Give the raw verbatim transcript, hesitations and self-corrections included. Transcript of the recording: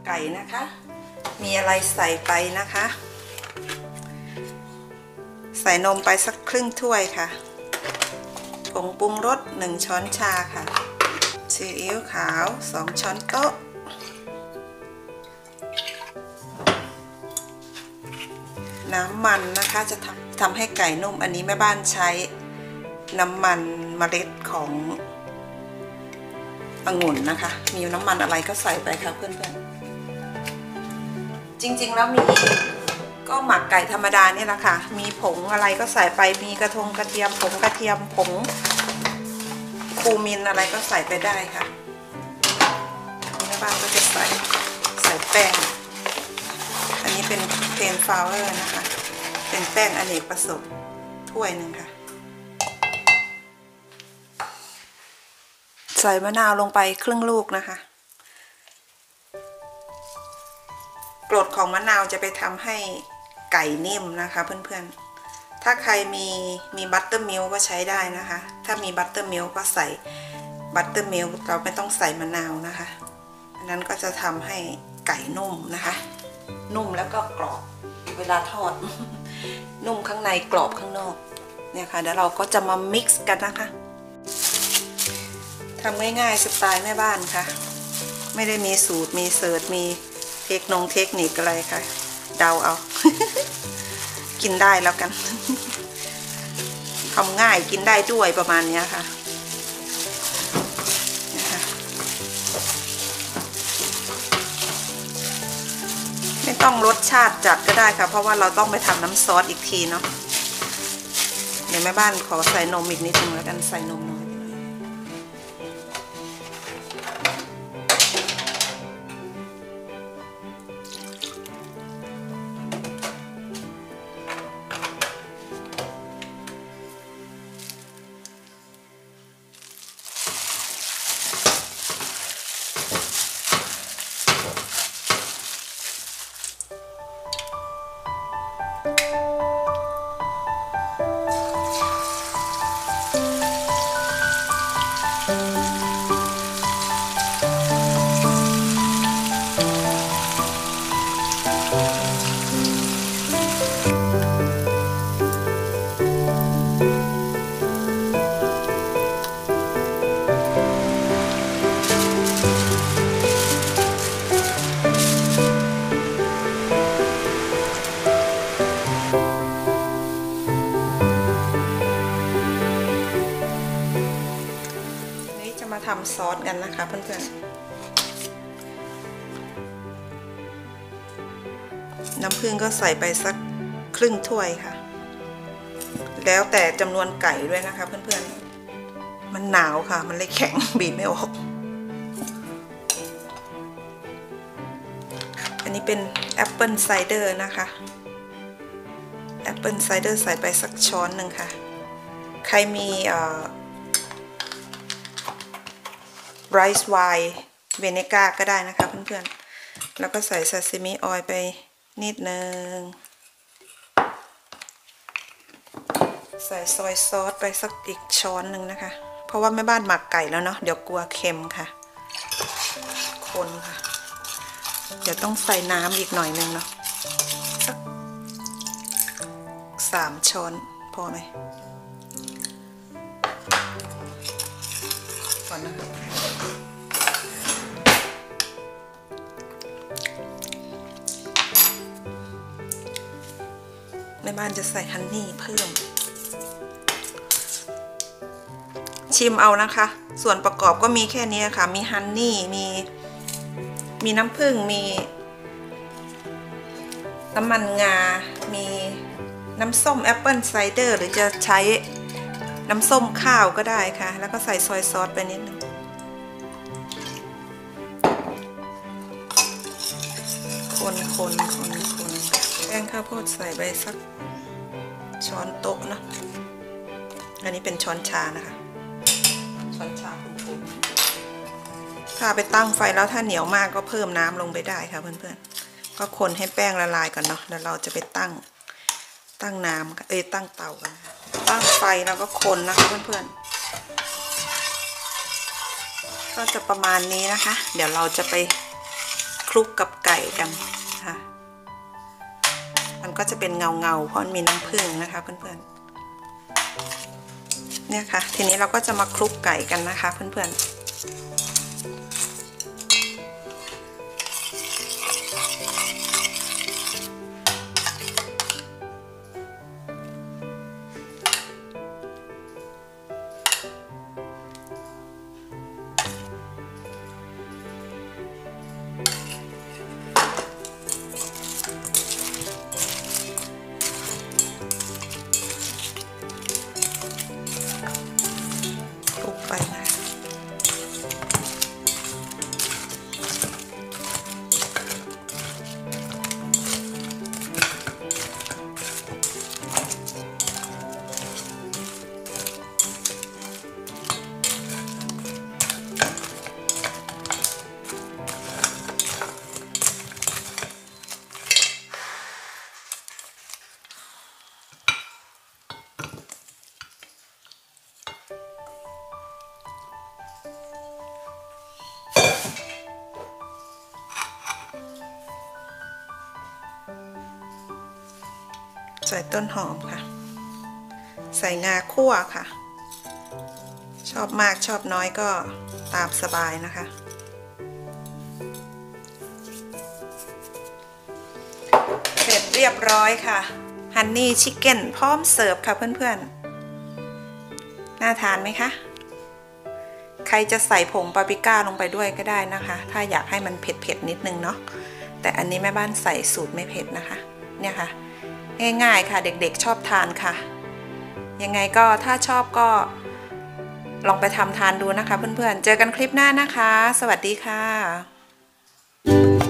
ไก่นะคะมีอะไรใส่ไปนะคะใส่นมไปสักครึ่งถ้วยค่ะผงปรุงรสหนึ่งช้อนชาค่ะซีอิ๊วขาวสองช้อนโต๊ะน้ำมันนะคะจะทำทำให้ไก่นุ่มอันนี้แม่บ้านใช้น้ำมันเมล็ดขององุ่นนะคะมีน้ำมันอะไรก็ใส่ไปค่ะเพื่อนๆจริงๆแล้วมีก็หมักไก่ธรรมดาเนี่ยแหละค่ะมีผงอะไรก็ใส่ไปมีกระทงกระเทียมผงกระเทียมผงคูมินอะไรก็ใส่ไปได้ค่ะแม่บ้านก็จะใส่ใส่แป้งอันนี้เป็นเพนฟลาวเวอร์นะคะเป็นแป้งอเนกประสงค์ถ้วยหนึ่งค่ะใส่มะนาวลงไปครึ่งลูกนะคะกรดของมะนาวจะไปทำให้ไก่นิ่มนะคะเพื่อนๆถ้าใครมีมีบัตเตอร์มิลก็ใช้ได้นะคะถ้ามีบัตเตอร์มิลก็ใส่บัตเตอร์มิลเราไม่ต้องใส่มะนาวนะคะอันนั้นก็จะทำให้ไก่นุ่มนะคะนุ่มแล้วก็กรอบเวลาทอด นุ่มข้างในกรอบข้างนอกเนี่ยค่ะเดี๋ยวเราก็จะมามิกซ์กันนะคะทำง่ายๆสไตล์แม่บ้านค่ะไม่ได้มีสูตรมีเสิร์ชมีเทคโนเทคนิคอะไรค่ะเดาเอา กินได้แล้วกัน ทำง่ายกินได้ด้วยประมาณนี้ค่ะไม่ต้องรสชาติจัดก็ได้ค่ะเพราะว่าเราต้องไปทำน้ำซอสอีกทีเนาะเดี๋ยวแม่บ้านขอใส่นมอีกนิดนึงแล้วกันใส่นมน้อยมาทำซอสกันนะคะเพื่อนๆน้ำผึ้งก็ใส่ไปสักครึ่งถ้วยค่ะแล้วแต่จำนวนไก่ด้วยนะคะเพื่อนๆมันหนาวค่ะมันเลยแข็งบีบไม่ออกอันนี้เป็นแอปเปิลไซเดอร์นะคะแอปเปิลไซเดอร์ใส่ไปสักช้อนหนึ่งค่ะใครมีไรซ์ไวน์เวเนก้าก็ได้นะคะเพื่อนๆแล้วก็ใส่ซาซิมิออยล์ไปนิดนึงใส่ซอยซอสไปสักอีกช้อนหนึ่งนะคะเพราะว่าแม่บ้านหมักไก่แล้วเนาะเดี๋ยวกลัวเค็มค่ะคนค่ะเดี๋ยวต้องใส่น้ำอีกหน่อยนึงเนาะสักสามช้อนพอไหมก่อนนะคะแม่บ้านจะใส่ฮันนี่เพิ่มชิมเอานะคะส่วนประกอบก็มีแค่นี้ค่ะมีฮันนี่มีมีน้ำผึ้งมีน้ำมันงามีน้ำส้มแอปเปิลไซเดอร์หรือจะใช้น้ำส้มข้าวก็ได้ค่ะแล้วก็ใส่ซอยซอสไปนิดนึงคนคนคนคนแป้งข้าวโพดใส่ไปสักช้อนโต๊ะเนาะอันนี้เป็นช้อนชานะคะช้อนชาคุณๆถ้าไปตั้งไฟแล้วถ้าเหนียวมากก็เพิ่มน้ำลงไปได้ค่ะเพื่อนๆก็คนให้แป้งละลายก่อนเนาะแล้วเราจะไปตั้งตั้งน้ำเอ้ยตั้งเตากันตั้งไฟแล้วก็คนนะคะเพื่อนๆก็จะประมาณนี้นะคะเดี๋ยวเราจะไปคลุกกับไก่กันค่ะมันก็จะเป็นเงาเงาเพราะมันมีน้ำผึ้งนะคะเพื่อนๆเนี่ยค่ะทีนี้เราก็จะมาคลุกไก่กันนะคะเพื่อนๆไปนะใส่ต้นหอมค่ะใส่งาคั่วค่ะชอบมากชอบน้อยก็ตามสบายนะคะเสร็จเรียบร้อยค่ะฮันนี่ชิคเก้นพร้อมเสิร์ฟค่ะเพื่อนๆน่าทานไหมคะใครจะใส่ผงปาปริก้าลงไปด้วยก็ได้นะคะถ้าอยากให้มันเผ็ดๆนิดนึงเนาะแต่อันนี้แม่บ้านใส่สูตรไม่เผ็ดนะคะเนี่ยค่ะง่ายๆค่ะเด็กๆชอบทานค่ะยังไงก็ถ้าชอบก็ลองไปทำทานดูนะคะเพื่อนๆเจอกันคลิปหน้านะคะสวัสดีค่ะ